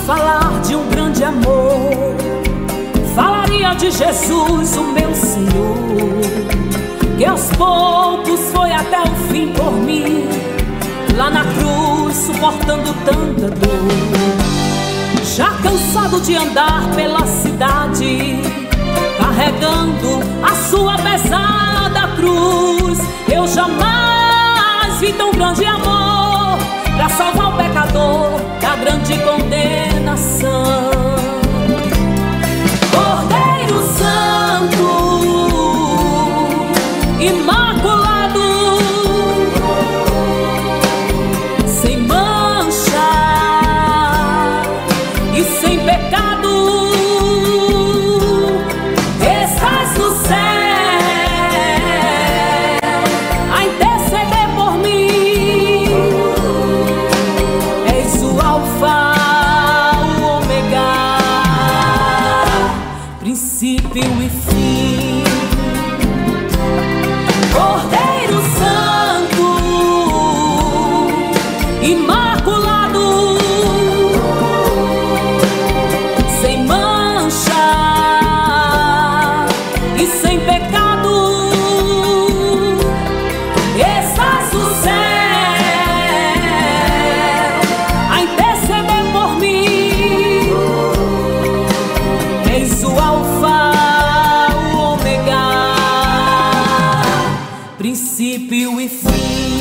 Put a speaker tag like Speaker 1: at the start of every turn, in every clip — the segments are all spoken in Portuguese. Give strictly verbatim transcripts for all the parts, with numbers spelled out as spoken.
Speaker 1: falar de um grande amor, falaria de Jesus, o meu Senhor, que aos poucos foi até o fim por mim, lá na cruz suportando tanta dor. Já cansado de andar pela cidade, carregando a sua pesada cruz, eu jamais vi tão grande amor pra salvar o pecador da grande condenação. Cordeiro Santo, imaculado, sem mancha e sem pecado, estás no céu a interceder por mim. És o Alfa, o Ômega, princípio e fim. Cordeiro Santo, imaculado, sem mancha e sem pecado, estás no céu a interceder por mim. És o Alfa, o Ômega, princípio e fim.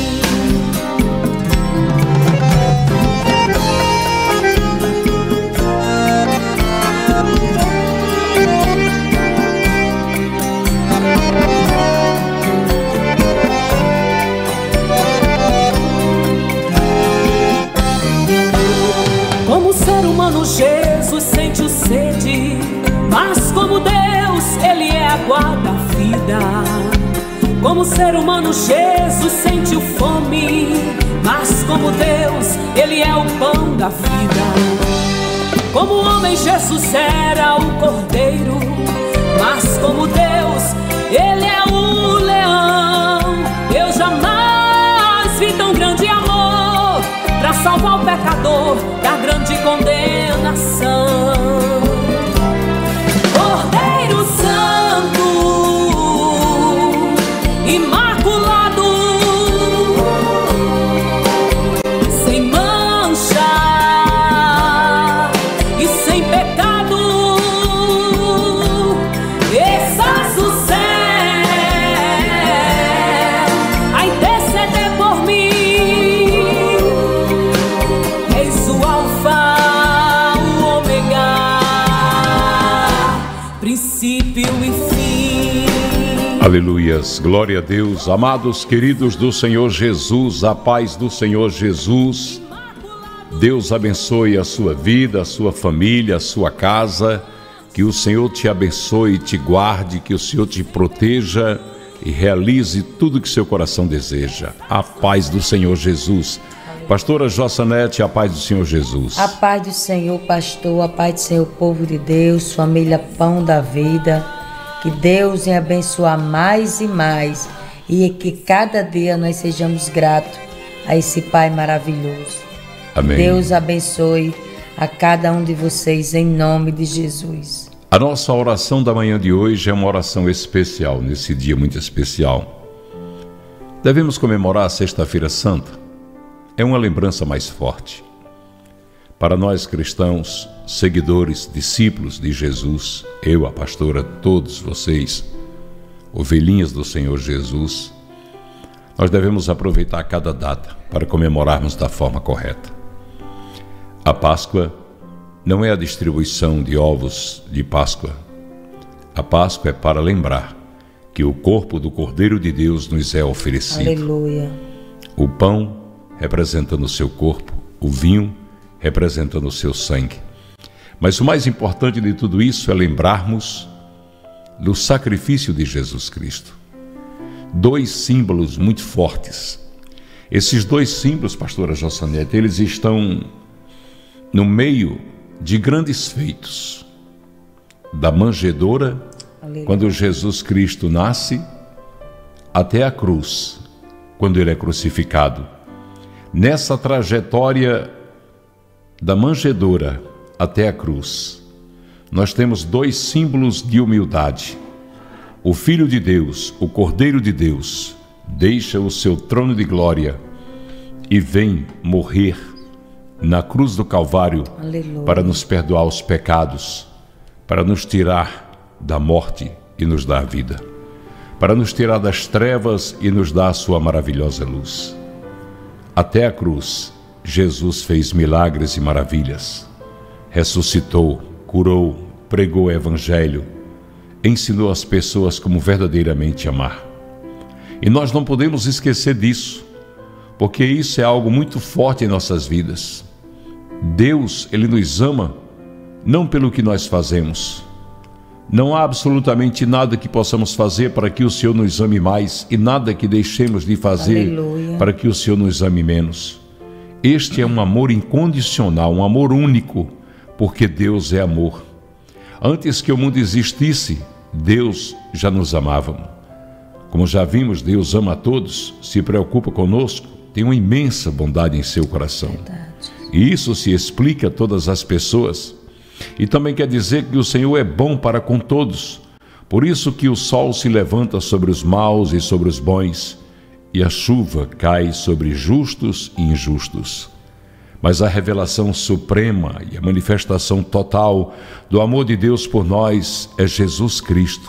Speaker 1: Como ser humano, Jesus sentiu sede, mas como Deus, Ele é a água da vida. Como ser humano, Jesus sentiu fome, mas como Deus, Ele é o pão da vida. Como homem, Jesus era o cordeiro, mas como Deus, Ele é o leão. Eu jamais vi tão grande amor pra salvar o pecador da grande condenação. Cordeiro Santo, imaculado, sem mancha e sem pecado, estás no céu a interceder por mim. És o Alfa, o Ômega, princípio e fim.
Speaker 2: Aleluias, glória a Deus. Amados, queridos do Senhor Jesus, a paz do Senhor Jesus. Deus abençoe a sua vida, a sua família, a sua casa. Que o Senhor te abençoe e te guarde, que o Senhor te proteja e realize tudo que seu coração deseja. A paz do Senhor Jesus. Pastora Jossanete, a paz do Senhor Jesus.
Speaker 3: A paz do Senhor, pastor, a paz do Senhor, povo de Deus, família Pão da Vida. Que Deus venha abençoar mais e mais e que cada dia nós sejamos gratos a esse Pai maravilhoso.
Speaker 2: Amém.
Speaker 3: Deus abençoe a cada um de vocês em nome de Jesus.
Speaker 2: A nossa oração da manhã de hoje é uma oração especial, nesse dia muito especial. Devemos comemorar a Sexta-feira Santa. É uma lembrança mais forte. Para nós cristãos, seguidores, discípulos de Jesus, eu, a pastora, todos vocês, ovelhinhas do Senhor Jesus, nós devemos aproveitar cada data para comemorarmos da forma correta. A Páscoa não é a distribuição de ovos de Páscoa. A Páscoa é para lembrar que o corpo do Cordeiro de Deus nos é oferecido.
Speaker 3: Aleluia.
Speaker 2: O pão representando o seu corpo, o vinho representando o seu sangue. Mas o mais importante de tudo isso é lembrarmos do sacrifício de Jesus Cristo. Dois símbolos muito fortes. Esses dois símbolos, pastora Jossanete, eles estão no meio de grandes feitos. Da manjedoura, Aleluia. Quando Jesus Cristo nasce, até a cruz, quando ele é crucificado. Nessa trajetória da manjedoura até a cruz, nós temos dois símbolos de humildade. O Filho de Deus, o Cordeiro de Deus, deixa o seu trono de glória e vem morrer na cruz do Calvário. Aleluia. Para nos perdoar os pecados, para nos tirar da morte e nos dar a vida, para nos tirar das trevas e nos dar a sua maravilhosa luz. Até a cruz, Jesus fez milagres e maravilhas, ressuscitou, curou, pregou o Evangelho, ensinou as pessoas como verdadeiramente amar. E nós não podemos esquecer disso, porque isso é algo muito forte em nossas vidas. Deus, Ele nos ama não pelo que nós fazemos. Não há absolutamente nada que possamos fazer para que o Senhor nos ame mais e nada que deixemos de fazer Aleluia. Para que o Senhor nos ame menos. Este é um amor incondicional, um amor único, porque Deus é amor. Antes que o mundo existisse, Deus já nos amava. Como já vimos, Deus ama a todos, se preocupa conosco, tem uma imensa bondade em seu coração. Verdade. E isso se explica a todas as pessoas. E também quer dizer que o Senhor é bom para com todos. Por isso que o sol se levanta sobre os maus e sobre os bons, e a chuva cai sobre justos e injustos. Mas a revelação suprema e a manifestação total do amor de Deus por nós é Jesus Cristo.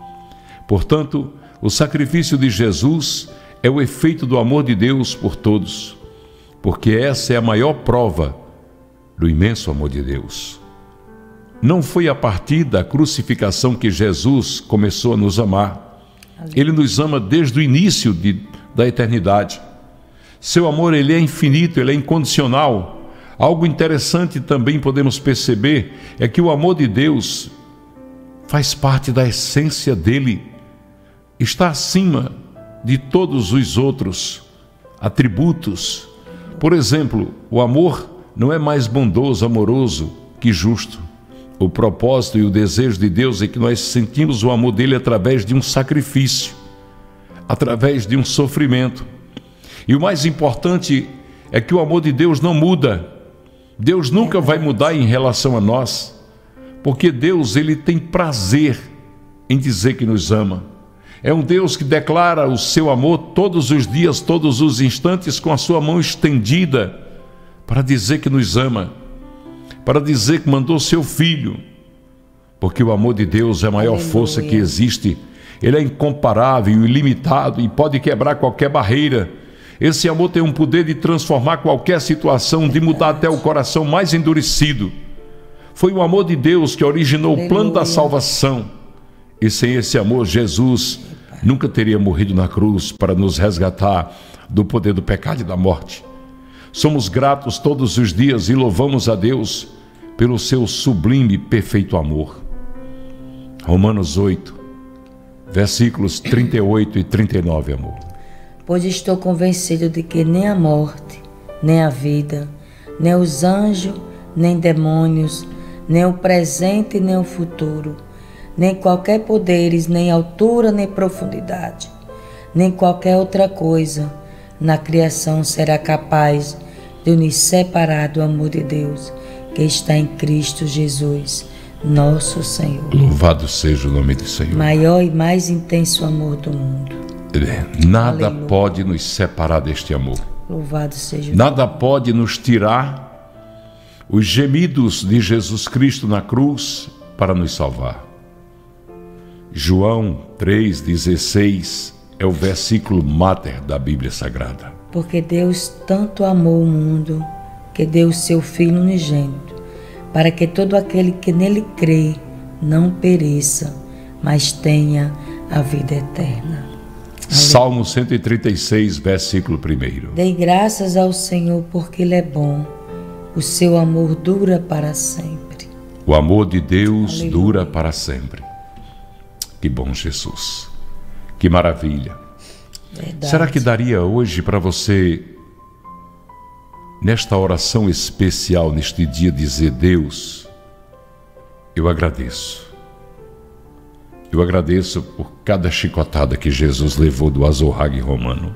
Speaker 2: Portanto, o sacrifício de Jesus é o efeito do amor de Deus por todos, porque essa é a maior prova do imenso amor de Deus. Não foi a partir da crucificação que Jesus começou a nos amar. Ele nos ama desde o início de, da eternidade. Seu amor, ele é infinito, ele é incondicional. Algo interessante também podemos perceber é que o amor de Deus faz parte da essência dele. Está acima de todos os outros atributos. Por exemplo, o amor não é mais bondoso, amoroso que justo. O propósito e o desejo de Deus é que nós sentimos o amor dele através de um sacrifício, através de um sofrimento. E o mais importante é que o amor de Deus não muda. Deus nunca vai mudar em relação a nós, porque Deus, ele tem prazer em dizer que nos ama. É um Deus que declara o seu amor todos os dias, todos os instantes, com a sua mão estendida para dizer que nos ama, para dizer que mandou seu Filho, porque o amor de Deus é a maior Aleluia. Força que existe. Ele é incomparável, ilimitado e pode quebrar qualquer barreira. Esse amor tem um poder de transformar qualquer situação, de mudar até o coração mais endurecido. Foi o amor de Deus que originou Aleluia. O plano da salvação. E sem esse amor, Jesus nunca teria morrido na cruz para nos resgatar do poder do pecado e da morte. Somos gratos todos os dias e louvamos a Deus pelo seu sublime e perfeito amor. Romanos oito, versículos trinta e oito e trinta e nove, amor.
Speaker 3: Pois estou convencido de que nem a morte, nem a vida, nem os anjos, nem demônios, nem o presente, nem o futuro, nem qualquer poderes, nem altura, nem profundidade, nem qualquer outra coisa na criação será capaz de nos separar do amor de Deus que está em Cristo Jesus, nosso Senhor.
Speaker 2: Louvado seja o nome do Senhor.
Speaker 3: Maior e mais intenso amor do mundo.
Speaker 2: Nada Aleluia. Pode nos separar deste amor.
Speaker 3: Louvado seja o
Speaker 2: Nada Deus. Pode nos tirar os gemidos de Jesus Cristo na cruz para nos salvar. João três, dezesseis é o versículo máter da Bíblia Sagrada.
Speaker 3: Porque Deus tanto amou o mundo que deu o seu Filho unigênito, para que todo aquele que nele crê não pereça, mas tenha a vida eterna.
Speaker 2: Salmo cento e trinta e seis, versículo um.
Speaker 3: Dei graças ao Senhor porque Ele é bom, o seu amor dura para sempre.
Speaker 2: O amor de Deus Aleluia. Dura para sempre. Que bom, Jesus. Que maravilha.
Speaker 3: Verdade.
Speaker 2: Será que daria hoje para você, nesta oração especial, neste dia, dizer: Deus, eu agradeço. Eu agradeço por cada chicotada que Jesus levou do azorrague romano.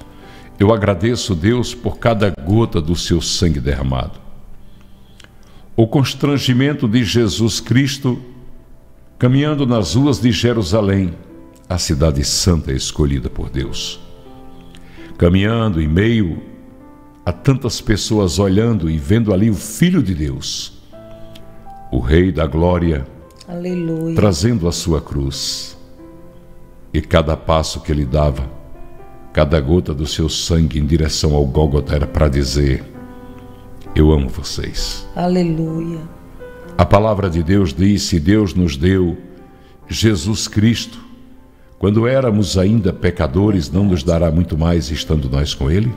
Speaker 2: Eu agradeço, Deus, por cada gota do seu sangue derramado. o constrangimento de Jesus Cristo caminhando nas ruas de Jerusalém, a cidade santa escolhida por Deus. Caminhando em meio a tantas pessoas olhando e vendo ali o Filho de Deus, o Rei da Glória,
Speaker 3: aleluia,
Speaker 2: trazendo a sua cruz. E cada passo que ele dava, cada gota do seu sangue em direção ao Gólgota era para dizer: eu amo vocês.
Speaker 3: Aleluia.
Speaker 2: A palavra de Deus disse: Deus nos deu Jesus Cristo. Quando éramos ainda pecadores, não nos dará muito mais estando nós com Ele?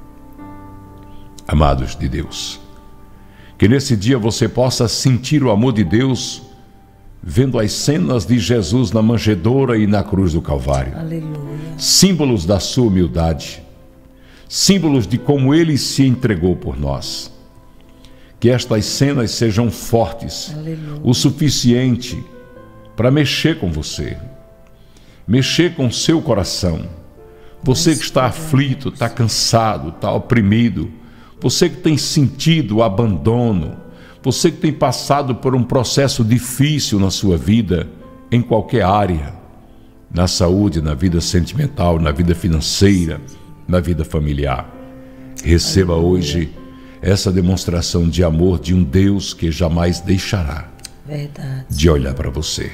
Speaker 2: Amados de Deus, que nesse dia você possa sentir o amor de Deus, vendo as cenas de Jesus na manjedoura e na cruz do Calvário.
Speaker 3: Aleluia.
Speaker 2: Símbolos da sua humildade, símbolos de como Ele se entregou por nós. Que estas cenas sejam fortes, aleluia, o suficiente para mexer com você, mexer com o seu coração. Você que está aflito, está cansado, está oprimido, você que tem sentido o abandono, você que tem passado por um processo difícil na sua vida, em qualquer área, na saúde, na vida sentimental, na vida financeira, na vida familiar, receba hoje essa demonstração de amor de um Deus que jamais deixará
Speaker 3: Verdade.
Speaker 2: de olhar para você.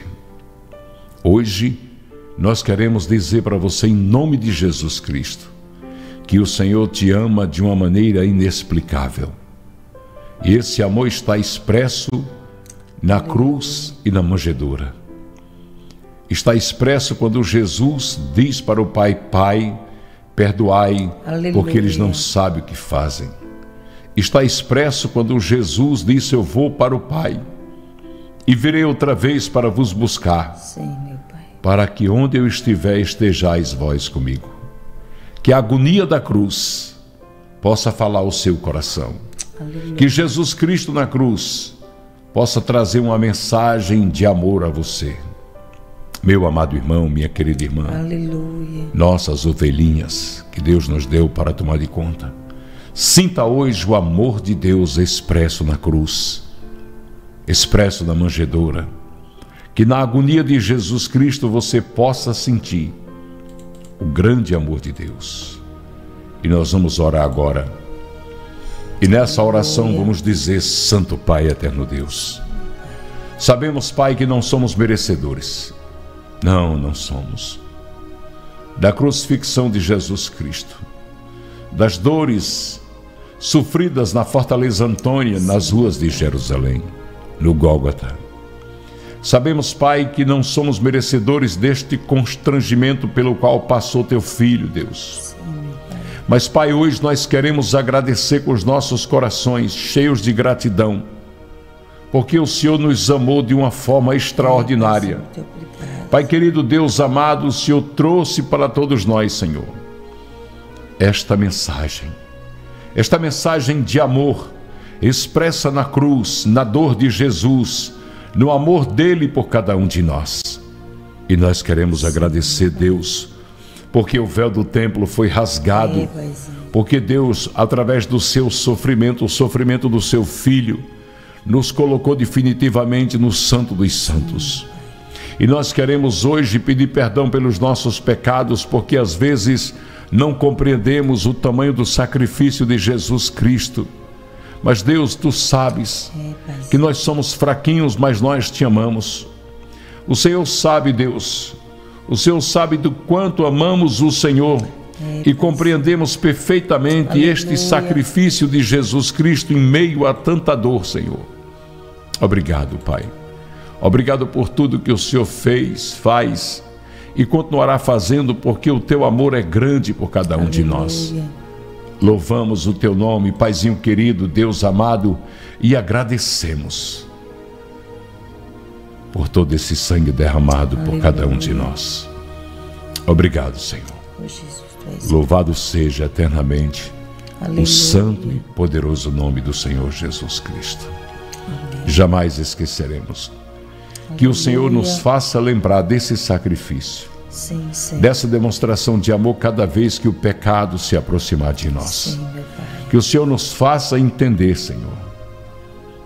Speaker 2: Hoje, nós queremos dizer para você, em nome de Jesus Cristo, que o Senhor te ama de uma maneira inexplicável. E esse amor está expresso na cruz e na manjedoura. Está expresso quando Jesus diz para o Pai: Pai, perdoai, aleluia, porque eles não sabem o que fazem. Está expresso quando Jesus disse: eu vou para o Pai e virei outra vez para vos buscar.
Speaker 3: Sim, meu Pai.
Speaker 2: Para que onde eu estiver estejais vós comigo. Que a agonia da cruz possa falar ao seu coração. Aleluia. Que Jesus Cristo na cruz possa trazer uma mensagem de amor a você. Meu amado irmão, minha querida irmã,
Speaker 3: aleluia,
Speaker 2: nossas ovelhinhas que Deus nos deu para tomar de conta, sinta hoje o amor de Deus expresso na cruz, expresso na manjedoura. Que na agonia de Jesus Cristo você possa sentir o grande amor de Deus. E nós vamos orar agora. E nessa oração vamos dizer: Santo Pai, eterno Deus, sabemos, Pai, que não somos merecedores. Não, não somos. Da crucifixão de Jesus Cristo, das dores sofridas na Fortaleza Antônia, nas ruas de Jerusalém, no Gólgota. Sabemos, Pai, que não somos merecedores deste constrangimento pelo qual passou teu Filho, Deus. Mas, Pai, hoje nós queremos agradecer com os nossos corações cheios de gratidão, porque o Senhor nos amou de uma forma extraordinária. Pai querido, Deus amado, o Senhor trouxe para todos nós, Senhor, esta mensagem, esta mensagem de amor, expressa na cruz, na dor de Jesus, no amor dele por cada um de nós. E nós queremos agradecer, Deus, porque o véu do templo foi rasgado, porque Deus, através do seu sofrimento, o sofrimento do seu Filho, nos colocou definitivamente no Santo dos Santos. E nós queremos hoje pedir perdão pelos nossos pecados, porque às vezes não compreendemos o tamanho do sacrifício de Jesus Cristo. Mas Deus, tu sabes que nós somos fraquinhos, mas nós te amamos. O Senhor sabe, Deus, o Senhor sabe do quanto amamos o Senhor e compreendemos perfeitamente Aleluia. Este sacrifício de Jesus Cristo em meio a tanta dor, Senhor. Obrigado, Pai. Obrigado por tudo que o Senhor fez, faz e continuará fazendo, porque o teu amor é grande por cada um Aleluia. De nós. Louvamos o teu nome, Paizinho querido, Deus amado, e agradecemos por todo esse sangue derramado Aleluia. Por cada um de nós. Obrigado, Senhor.
Speaker 3: Oh, Jesus, tu és
Speaker 2: Louvado seja eternamente
Speaker 3: Aleluia.
Speaker 2: O santo e poderoso nome do Senhor Jesus Cristo. Amém. Jamais esqueceremos. Aleluia. Que o Senhor nos faça lembrar desse sacrifício.
Speaker 3: Sim, sim.
Speaker 2: Dessa demonstração de amor cada vez que o pecado se aproximar de nós.
Speaker 3: Sim, meu Pai.
Speaker 2: Que o Senhor nos faça entender, Senhor,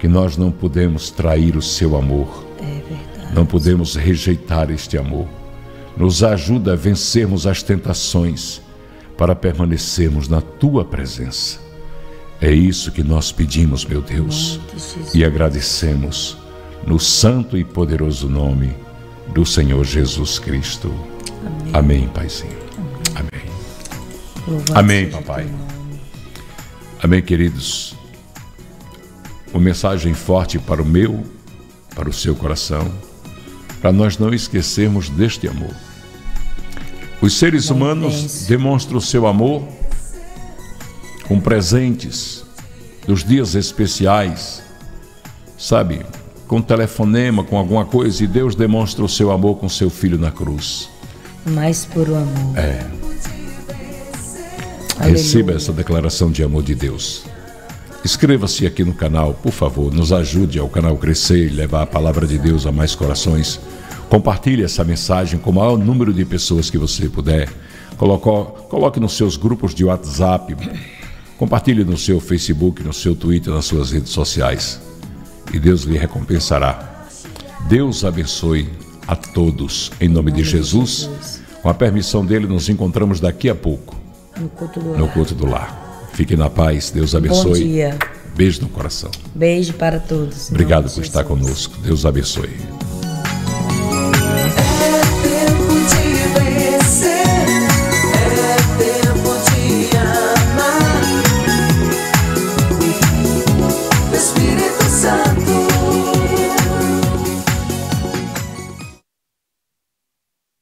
Speaker 2: que nós não podemos trair o seu amor.
Speaker 3: É verdade.
Speaker 2: Não podemos rejeitar este amor. Nos ajuda a vencermos as tentações para permanecermos na tua presença. É isso que nós pedimos, meu Deus, e agradecemos no santo e poderoso nome do Senhor Jesus Cristo. Amém, Amém Paizinho. Amém. Amém, Amém papai. Amém, queridos. Uma mensagem forte para o meu, para o seu coração, para nós não esquecermos deste amor. Os seres humanos demonstram o seu amor com presentes dos dias especiais, sabe, com telefonema, com alguma coisa, e Deus demonstra o seu amor com seu filho na cruz.
Speaker 3: Mais puro amor.
Speaker 2: É.
Speaker 3: Aleluia.
Speaker 2: Receba essa declaração de amor de Deus. Inscreva-se aqui no canal, por favor, nos ajude ao canal crescer e levar a palavra de Deus a mais corações. Compartilhe essa mensagem com o maior número de pessoas que você puder. Coloque, coloque nos seus grupos de WhatsApp. Compartilhe no seu Facebook, no seu Twitter, nas suas redes sociais. E Deus lhe recompensará. Deus abençoe a todos. Em nome de Jesus, com a permissão dele, nos encontramos daqui a pouco
Speaker 3: no culto do lar.
Speaker 2: No culto do lar. Fique na paz. Deus abençoe.
Speaker 3: Bom dia.
Speaker 2: Beijo no coração.
Speaker 3: Beijo para todos.
Speaker 2: Obrigado por estar conosco. Deus abençoe.